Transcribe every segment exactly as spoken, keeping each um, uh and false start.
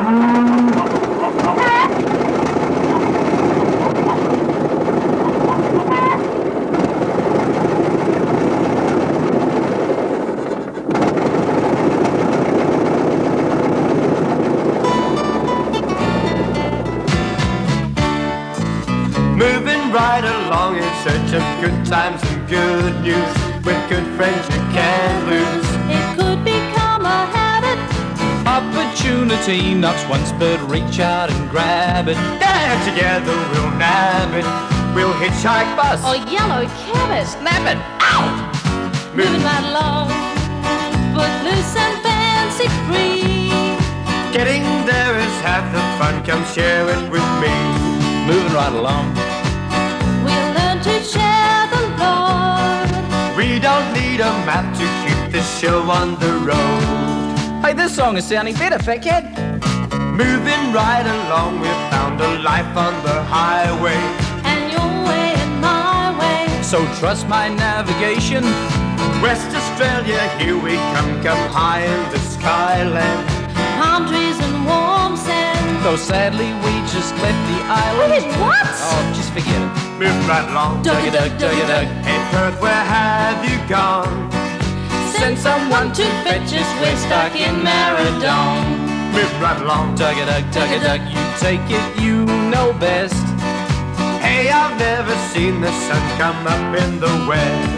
Moving right along in search of good times and good news, with good friends you can't lose. It could become a habit. Opportunity knocks once, but reach out and grab it. There together we'll nab it. We'll hitchhike bus Or yellow cabot. snap it. Ow! Moving right along, footloose and fancy free. Getting there is half the fun. Come share it with me. Moving right along. We'll learn to share the load. We don't need a map to keep the show on the road. Hey, this song is sounding better, Fat Cat. Moving right along, we've found a life on the highway. And your way and my way. So trust my navigation. West Australia, here we come, come high in the skyland. Palm trees and warm sand. Though sadly we just left the island. Wait, what? Oh, just forget it. Moving right along. Duggy dug, duggy dug. Hey Perth, where have you gone? Send someone to fetch us, we're stuck in Maradon. Moving right along. Duggy dug, duggy dug. You take it, you know best. Hey, I've never seen the sun come up in the west.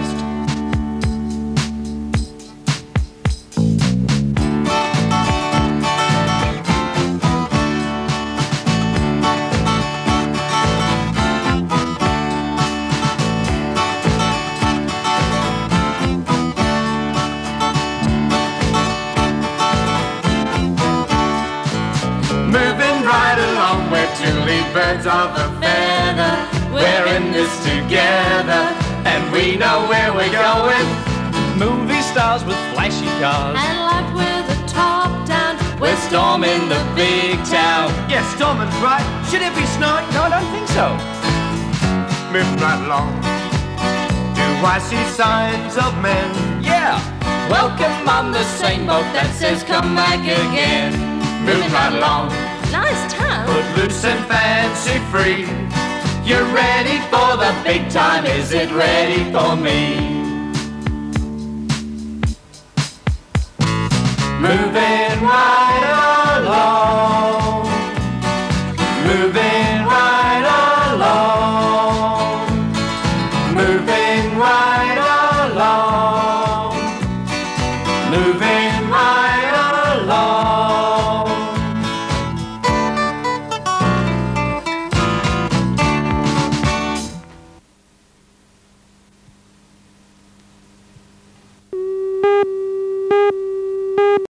Birds of a feather, we're in this together, and we know where we're going. Movie stars with flashy cars. And life with a top down. We're storming the big town. Yes, storming's right. Should it be snowing? No, I don't think so. Moving right along. Do I see signs of men? Yeah. Welcome on the same boat that says come back again. Moving right along. Nice tongue. Footloose and fancy free. You're ready for the big time. Is it ready for me? Moving